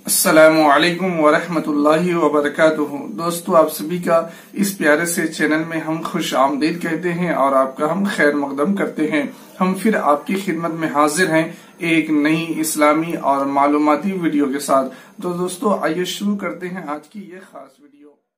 السلام علیکم ورحمۃ اللہ وبرکاتہ۔ دوستو، آپ سبھی کا اس پیارے سے چینل میں ہم خوش آمدید کہتے ہیں اور آپ کا ہم خیر مقدم کرتے ہیں۔ ہم پھر آپ کی خدمت میں حاضر ہیں ایک نئی اسلامی اور معلوماتی ویڈیو کے ساتھ۔ تو دوستو، آئیے شروع کرتے ہیں آج کی یہ خاص ویڈیو۔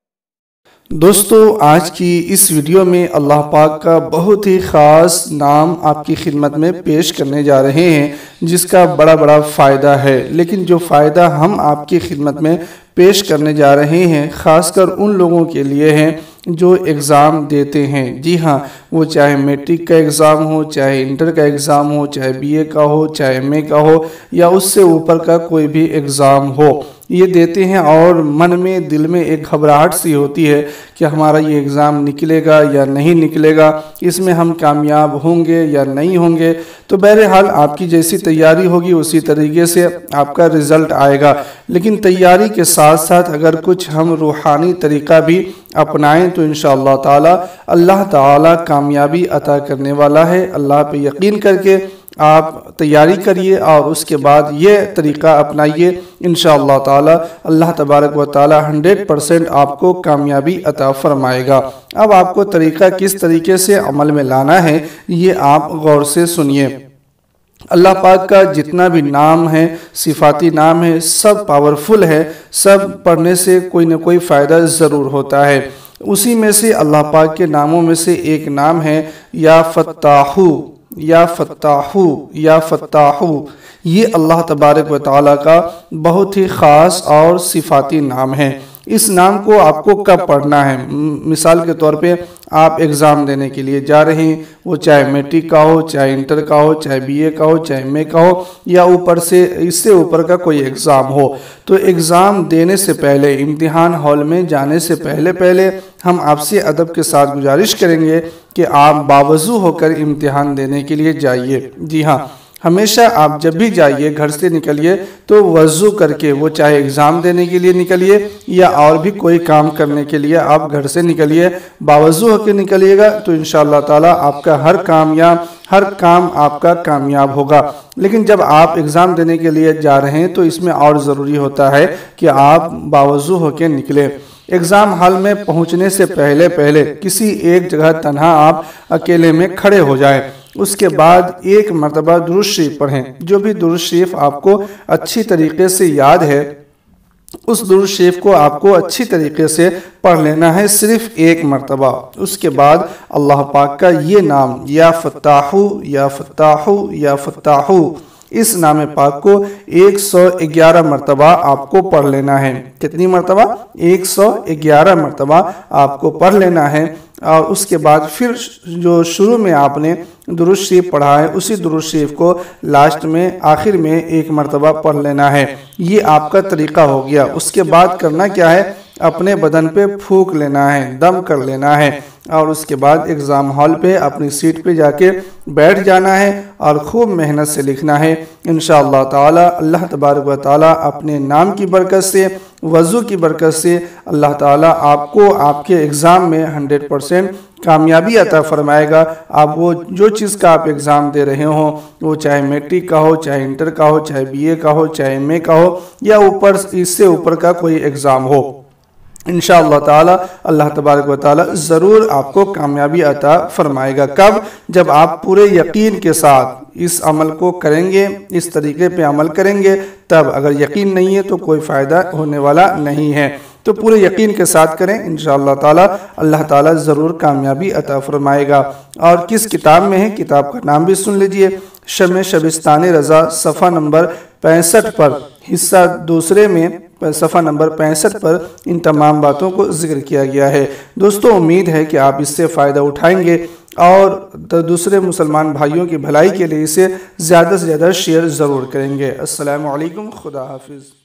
دوستو، آج کی اس ویڈیو میں اللہ پاک کا بہت ہی خاص نام آپ کی خدمت میں پیش کرنے جا رہے ہیں، جس کا بڑا فائدہ ہے۔ لیکن جو فائدہ ہم آپ کی خدمت میں پیش کرنے جا رہے ہیں، خاص کر ان لوگوں کے لیے ہیں جو ایگزام دیتے ہیں۔ جی ہاں، وہ چاہے میٹرک کا ایگزام ہو، چاہے انٹر کا ایگزام ہو، چاہے بی اے کا ہو، چاہے ایم اے کا ہو، یا اس سے اوپر کا کوئی بھی ایگزام ہو، یہ دیتے ہیں اور من میں دل میں ایک گھبراہٹ سی ہوتی ہے کہ ہمارا یہ ایگزام نکلے گا یا نہیں نکلے گا، اس میں ہم کامیاب ہوں گے یا نہیں ہوں گے۔ تو بہرحال آپ کی جیسی تیاری ہوگی اسی طریقے سے آپ کا رزلٹ آئے گا۔ لیکن تیاری کے ساتھ ساتھ اگر کچھ ہم روحانی طریقہ بھی اپنائیں تو انشاءاللہ تعالی اللہ تعالی کامیابی عطا کرنے والا ہے۔ اللہ پہ یقین کر کے آپ تیاری کریے اور اس کے بعد یہ طریقہ اپنائیے، انشاءاللہ تعالی اللہ تبارک و تعالی 100% آپ کو کامیابی عطا فرمائے گا۔ اب آپ کو طریقہ کس طریقے سے عمل میں لانا ہے، یہ آپ غور سے سنیے۔ اللہ پاک کا جتنا بھی نام ہے، صفاتی نام ہے، سب پاورفل ہے، سب پڑھنے سے کوئی نہ کوئی فائدہ ضرور ہوتا ہے۔ اسی میں سے اللہ پاک کے ناموں میں سے ایک نام ہے یا فتاحو، یا فتاحو، یا فتاحو۔ یہ اللہ تبارک و تعالیٰ کا بہت ہی خاص اور صفاتی نام ہے۔ اس نام کو آپ کو کب پڑھنا ہے؟ مثال کے طور پہ آپ ایگزام دینے کے لیے جا رہے ہیں، وہ چاہے میٹرک کا ہو، چاہے انٹر کا ہو، چاہے بی اے کا ہو، چاہے ایم اے کا ہو، یا اوپر سے اس سے اوپر کا کوئی ایگزام ہو۔ تو ایگزام دینے سے پہلے، امتحان ہال میں جانے سے پہلے ہم آپ سے ادب کے ساتھ گزارش کریں گے کہ آپ باوضو ہو کر امتحان دینے کے لیے جائیے۔ جی ہاں، ہمیشہ آپ جب بھی جائیے، گھر سے نکلیے تو وضو کر کے، وہ چاہے ایگزام دینے کے لیے نکلیے یا اور بھی کوئی کام کرنے کے لیے آپ گھر سے نکلیے، باوضو ہو کے نکلیے گا تو انشاءاللہ تعالی آپ کا ہر کام آپ کا کامیاب ہوگا۔ لیکن جب آپ ایگزام دینے کے لیے جا رہے ہیں تو اس میں اور ضروری ہوتا ہے کہ آپ باوضو ہو کے نکلیں۔ ایگزام ہال میں پہنچنے سے پہلے کسی ایک جگہ تنہا آپ اکیلے میں کھڑے ہو جائیں۔ اس کے بعد ایک مرتبہ درود شریف پڑھیں۔ جو بھی درود شریف آپ کو اچھی طریقے سے یاد ہے، اس درود شریف کو آپ کو اچھی طریقے سے پڑھ لینا ہے، صرف ایک مرتبہ۔ اس کے بعد اللہ پاک کا یہ نام یا فتاحو، یا فتاحو، یا فتاحو، اس نام پاک کو 111 مرتبہ آپ کو پڑھ لینا ہے۔ کتنی مرتبہ؟ 111 مرتبہ آپ کو پڑھ لینا ہے۔ اور اس کے بعد پھر جو شروع میں آپ نے درود شریف پڑھا ہے، اسی درود شریف کو لاسٹ میں، آخر میں ایک مرتبہ پڑھ لینا ہے۔ یہ آپ کا طریقہ ہو گیا۔ اس کے بعد کرنا کیا ہے؟ اپنے بدن پہ پھونک لینا ہے، دم کر لینا ہے، اور اس کے بعد ایگزام ہال پہ اپنی سیٹ پہ جا کے بیٹھ جانا ہے اور خوب محنت سے لکھنا ہے۔ انشاءاللہ تعالی اللہ تبارک و تعالی اپنے نام کی برکت سے، وضو کی برکت سے اللہ تعالی آپ کو آپ کے ایگزام میں 100% کامیابی عطا فرمائے گا۔ آپ وہ جو چیز کا آپ ایگزام دے رہے ہوں، وہ چاہے میٹرک کا ہو، چاہے انٹر کا ہو، چاہے بی اے کا ہو، چاہے ایم اے کا ہو، یا اس سے اوپر کا کوئی ایگزام ہو، انشاءاللہ تعالی اللہ تبارک و تعالی ضرور آپ کو کامیابی عطا فرمائے گا۔ کب؟ جب آپ پورے یقین کے ساتھ اس عمل کو کریں گے، اس طریقے پہ عمل کریں گے تب۔ اگر یقین نہیں ہے تو کوئی فائدہ ہونے والا نہیں ہے۔ تو پورے یقین کے ساتھ کریں، انشاءاللہ تعالی اللہ تعالی ضرور کامیابی عطا فرمائے گا۔ اور کس کتاب میں ہے؟ کتاب کا نام بھی سن لیجئے، شمع شبستان رضا، صفحہ نمبر 65 پر، حصہ دوسرے میں صفحہ نمبر 65 پر ان تمام باتوں کو ذکر کیا گیا ہے۔ دوستو، امید ہے کہ آپ اس سے فائدہ اٹھائیں گے اور دوسرے مسلمان بھائیوں کی بھلائی کے لیے اسے زیادہ سے زیادہ شیئر ضرور کریں گے۔ السلام علیکم، خدا حافظ۔